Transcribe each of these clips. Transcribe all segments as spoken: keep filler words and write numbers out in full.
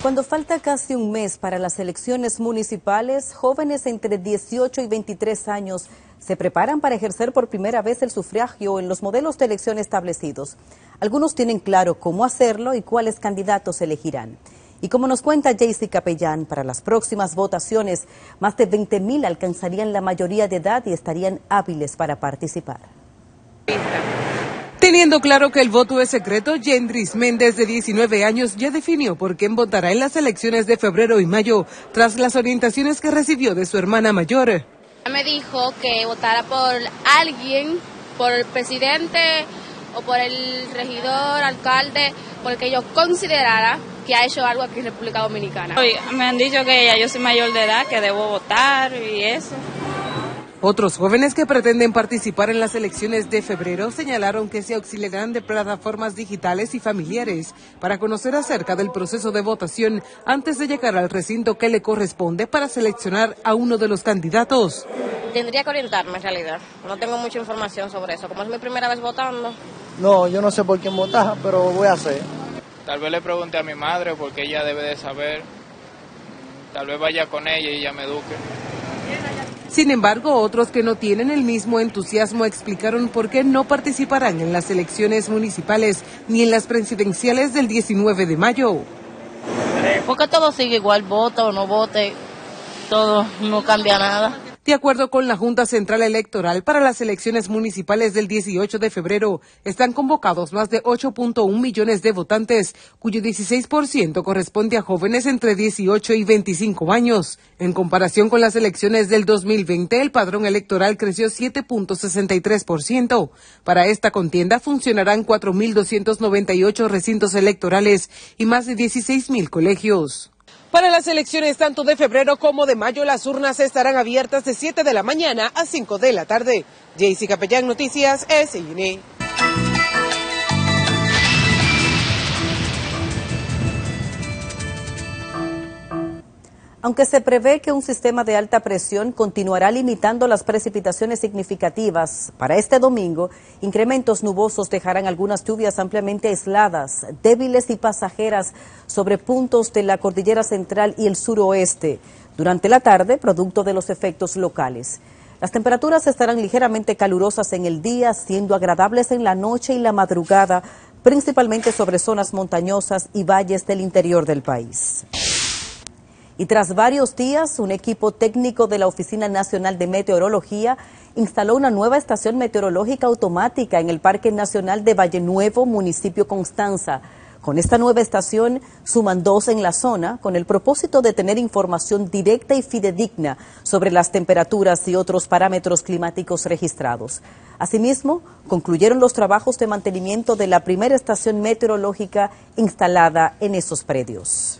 Cuando falta casi un mes para las elecciones municipales, jóvenes entre dieciocho y veintitrés años se preparan para ejercer por primera vez el sufragio en los modelos de elección establecidos. Algunos tienen claro cómo hacerlo y cuáles candidatos elegirán. Y como nos cuenta Jaycee Capellán, para las próximas votaciones, más de veinte mil alcanzarían la mayoría de edad y estarían hábiles para participar. Teniendo claro que el voto es secreto, Yendris Méndez, de diecinueve años, ya definió por quién votará en las elecciones de febrero y mayo, tras las orientaciones que recibió de su hermana mayor. Me dijo que votara por alguien, por el presidente o por el regidor, alcalde, por el que yo considerara que ha hecho algo aquí en República Dominicana. Me han dicho que ya yo soy mayor de edad, que debo votar y eso. Otros jóvenes que pretenden participar en las elecciones de febrero señalaron que se auxiliarán de plataformas digitales y familiares para conocer acerca del proceso de votación antes de llegar al recinto que le corresponde para seleccionar a uno de los candidatos. Tendría que orientarme en realidad, no tengo mucha información sobre eso, como es mi primera vez votando. No, yo no sé por quién votar, pero voy a hacer. Tal vez le pregunte a mi madre porque ella debe de saber, tal vez vaya con ella y ella me eduque. Sin embargo, otros que no tienen el mismo entusiasmo explicaron por qué no participarán en las elecciones municipales ni en las presidenciales del diecinueve de mayo. Porque todo sigue igual, vote o no vote, todo no cambia nada. De acuerdo con la Junta Central Electoral, para las elecciones municipales del dieciocho de febrero están convocados más de ocho punto uno millones de votantes, cuyo dieciséis por ciento corresponde a jóvenes entre dieciocho y veinticinco años. En comparación con las elecciones del dos mil veinte, el padrón electoral creció siete punto sesenta y tres por ciento. Para esta contienda funcionarán cuatro mil doscientos noventa y ocho recintos electorales y más de dieciséis mil colegios. Para las elecciones tanto de febrero como de mayo, las urnas estarán abiertas de siete de la mañana a cinco de la tarde. Jaycee Capellán, Noticias S N E. Aunque se prevé que un sistema de alta presión continuará limitando las precipitaciones significativas, para este domingo, incrementos nubosos dejarán algunas lluvias ampliamente aisladas, débiles y pasajeras sobre puntos de la cordillera central y el suroeste. Durante la tarde, producto de los efectos locales. Las temperaturas estarán ligeramente calurosas en el día, siendo agradables en la noche y la madrugada, principalmente sobre zonas montañosas y valles del interior del país. Y tras varios días, un equipo técnico de la Oficina Nacional de Meteorología instaló una nueva estación meteorológica automática en el Parque Nacional de Valle Nuevo, municipio Constanza. Con esta nueva estación suman dos en la zona, con el propósito de tener información directa y fidedigna sobre las temperaturas y otros parámetros climáticos registrados. Asimismo, concluyeron los trabajos de mantenimiento de la primera estación meteorológica instalada en esos predios.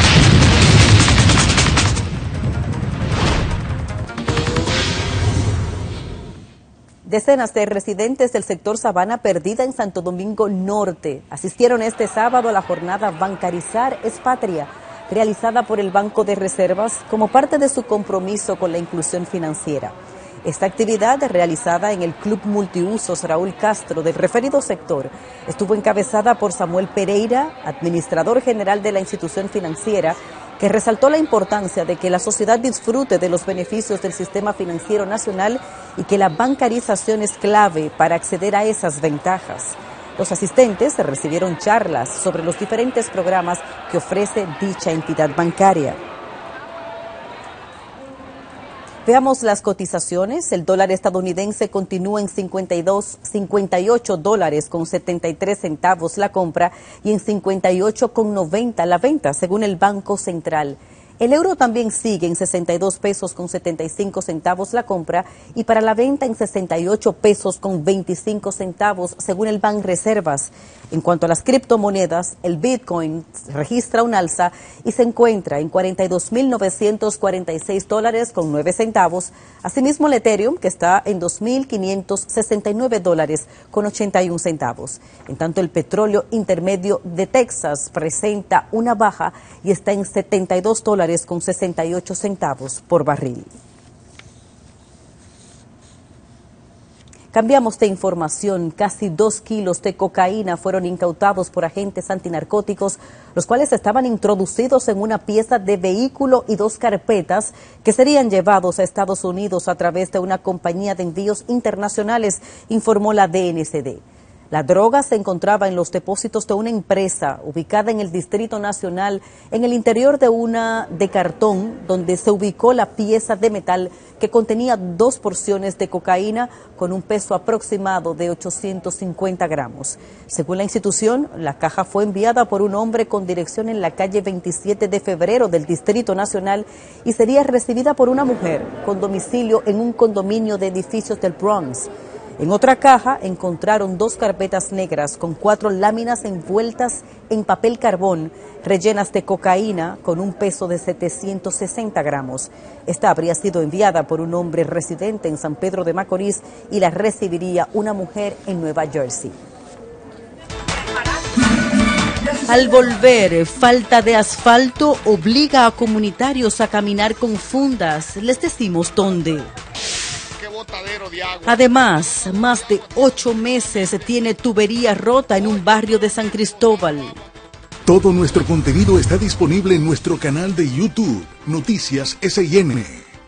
Decenas de residentes del sector Sabana Perdida en Santo Domingo Norte asistieron este sábado a la jornada Bancarizar es Patria, realizada por el Banco de Reservas como parte de su compromiso con la inclusión financiera. Esta actividad, realizada en el Club Multiusos Raúl Castro del referido sector, estuvo encabezada por Samuel Pereira, administrador general de la institución financiera, que resaltó la importancia de que la sociedad disfrute de los beneficios del sistema financiero nacional y que la bancarización es clave para acceder a esas ventajas. Los asistentes recibieron charlas sobre los diferentes programas que ofrece dicha entidad bancaria. Veamos las cotizaciones. El dólar estadounidense continúa en cincuenta y dos, cincuenta y ocho dólares con setenta y tres centavos la compra y en cincuenta y ocho con noventa la venta, según el Banco Central. El euro también sigue en sesenta y dos pesos con setenta y cinco centavos la compra y para la venta en sesenta y ocho pesos con veinticinco centavos, según el Banreservas. En cuanto a las criptomonedas, el Bitcoin registra un alza y se encuentra en cuarenta y dos mil novecientos cuarenta y seis dólares con nueve centavos. Asimismo, el Ethereum, que está en dos mil quinientos sesenta y nueve dólares con ochenta y un centavos. En tanto, el petróleo intermedio de Texas presenta una baja y está en setenta y dos dólares con sesenta y ocho centavos por barril. Cambiamos de información. Casi dos kilos de cocaína fueron incautados por agentes antinarcóticos, los cuales estaban introducidos en una pieza de vehículo y dos carpetas que serían llevados a Estados Unidos a través de una compañía de envíos internacionales, informó la D N C D. La droga se encontraba en los depósitos de una empresa ubicada en el Distrito Nacional, en el interior de una de cartón, donde se ubicó la pieza de metal que contenía dos porciones de cocaína con un peso aproximado de ochocientos cincuenta gramos. Según la institución, la caja fue enviada por un hombre con dirección en la calle veintisiete de febrero del Distrito Nacional y sería recibida por una mujer con domicilio en un condominio de edificios del Bronx. En otra caja encontraron dos carpetas negras con cuatro láminas envueltas en papel carbón rellenas de cocaína con un peso de setecientos sesenta gramos. Esta habría sido enviada por un hombre residente en San Pedro de Macorís y la recibiría una mujer en Nueva Jersey. Al volver, falta de asfalto obliga a comunitarios a caminar con fundas. Les decimos dónde. Además, más de ocho meses tiene tubería rota en un barrio de San Cristóbal. Todo nuestro contenido está disponible en nuestro canal de YouTube, Noticias S I N.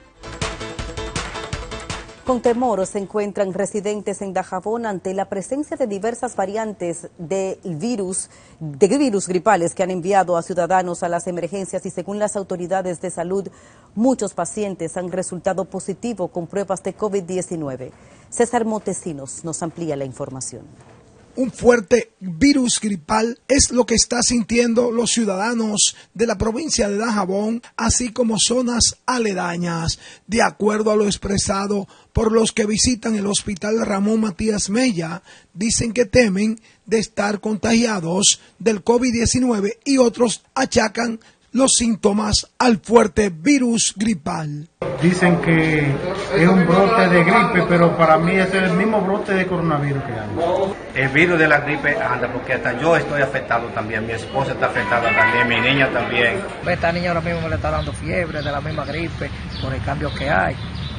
Con temor se encuentran residentes en Dajabón ante la presencia de diversas variantes de virus, de virus gripales que han enviado a ciudadanos a las emergencias y según las autoridades de salud, muchos pacientes han resultado positivos con pruebas de COVID diecinueve. César Montesinos nos amplía la información. Un fuerte virus gripal es lo que están sintiendo los ciudadanos de la provincia de Dajabón, así como zonas aledañas, de acuerdo a lo expresado por los que visitan el hospital Ramón Matías Mella. Dicen que temen de estar contagiados del COVID diecinueve y otros achacan los síntomas al fuerte virus gripal. Dicen que es un brote de gripe, pero para mí es el mismo brote de coronavirus que hay. El virus de la gripe anda, porque hasta yo estoy afectado también, mi esposa está afectada también, mi niña también. Esta niña ahora mismo le está dando fiebre de la misma gripe por el cambio que hay.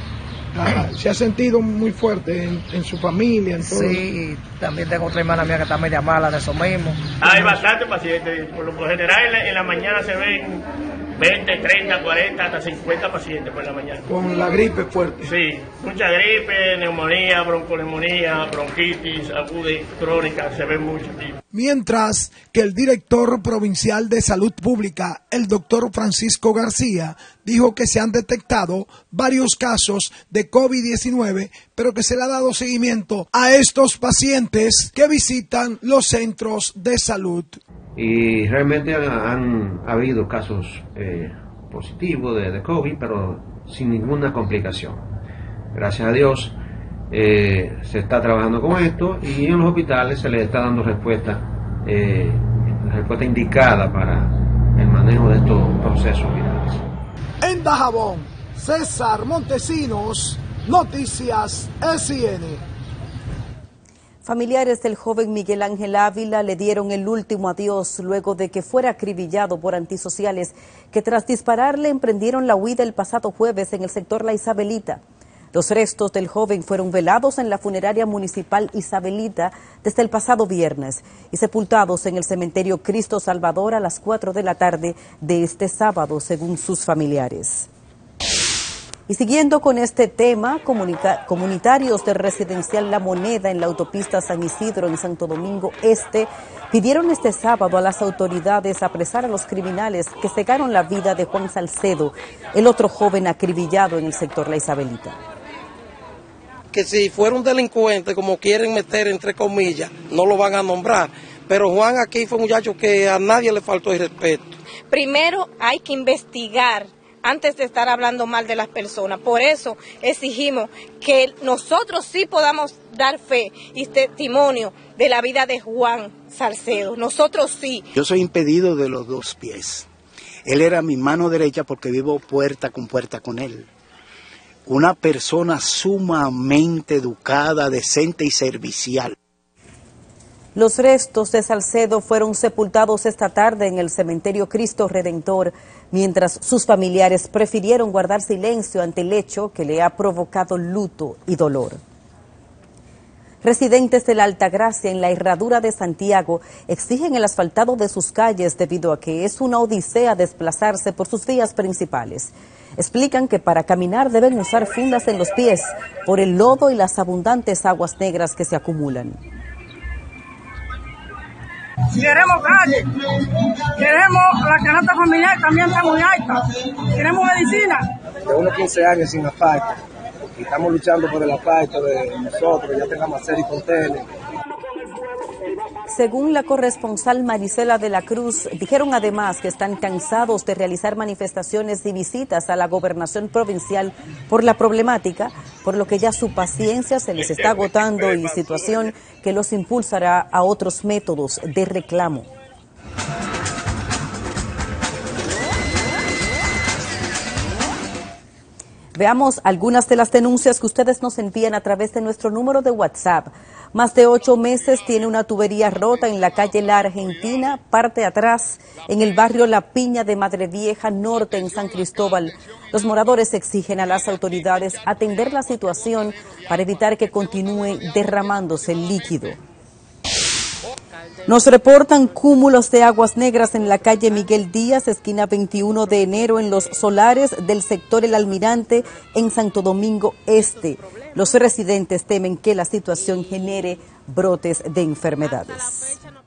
Ah, ¿se ha sentido muy fuerte en, en su familia? En todo? Sí, también tengo otra hermana mía que está media mala de eso mismo. Hay bastante pacientes, por lo general en la, en la mañana se ven veinte, treinta, cuarenta, hasta cincuenta pacientes por la mañana. Con la gripe fuerte. Sí, mucha gripe, neumonía, bronconeumonía, bronquitis aguda y crónica, se ven mucho. Mientras que el director provincial de Salud Pública, el doctor Francisco García, dijo que se han detectado varios casos de COVID diecinueve, pero que se le ha dado seguimiento a estos pacientes que visitan los centros de salud. Y realmente han, han habido casos eh, positivos de, de COVID, pero sin ninguna complicación. Gracias a Dios eh, se está trabajando con esto y en los hospitales se les está dando respuesta, eh, respuesta indicada para el manejo de estos procesos virales. En Dajabón, César Montesinos, Noticias S I N. Familiares del joven Miguel Ángel Ávila le dieron el último adiós luego de que fuera acribillado por antisociales que tras dispararle emprendieron la huida el pasado jueves en el sector La Isabelita. Los restos del joven fueron velados en la funeraria municipal Isabelita desde el pasado viernes y sepultados en el cementerio Cristo Salvador a las cuatro de la tarde de este sábado, según sus familiares. Y siguiendo con este tema, comunitarios del residencial La Moneda en la autopista San Isidro en Santo Domingo Este pidieron este sábado a las autoridades apresar a los criminales que cegaron la vida de Juan Salcedo, el otro joven acribillado en el sector La Isabelita. Que si fuera un delincuente, como quieren meter entre comillas, no lo van a nombrar. Pero Juan aquí fue un muchacho que a nadie le faltó el respeto. Primero hay que investigar antes de estar hablando mal de las personas. Por eso exigimos que nosotros sí podamos dar fe y testimonio de la vida de Juan Salcedo. Nosotros sí. Yo soy impedido de los dos pies. Él era mi mano derecha porque vivo puerta con puerta con él. Una persona sumamente educada, decente y servicial. Los restos de Salcedo fueron sepultados esta tarde en el cementerio Cristo Redentor, mientras sus familiares prefirieron guardar silencio ante el hecho que le ha provocado luto y dolor. Residentes de la Altagracia, en la Herradura de Santiago, exigen el asfaltado de sus calles debido a que es una odisea desplazarse por sus vías principales. Explican que para caminar deben usar fundas en los pies por el lodo y las abundantes aguas negras que se acumulan. Queremos calle, queremos la canasta familiar, también está muy alta, queremos medicina. De unos quince años sin asfalto, y estamos luchando por el asfalto de nosotros, ya tengamos hacer y contener. Según la corresponsal Marisela de la Cruz, dijeron además que están cansados de realizar manifestaciones y visitas a la gobernación provincial por la problemática, por lo que ya su paciencia se les está agotando y situación que los impulsará a otros métodos de reclamo. Veamos algunas de las denuncias que ustedes nos envían a través de nuestro número de WhatsApp. Más de ocho meses tiene una tubería rota en la calle La Argentina, parte atrás, en el barrio La Piña de Madre Vieja Norte, en San Cristóbal. Los moradores exigen a las autoridades atender la situación para evitar que continúe derramándose el líquido. Nos reportan cúmulos de aguas negras en la calle Miguel Díaz, esquina veintiuno de enero, en los solares del sector El Almirante, en Santo Domingo Este. Los residentes temen que la situación genere brotes de enfermedades.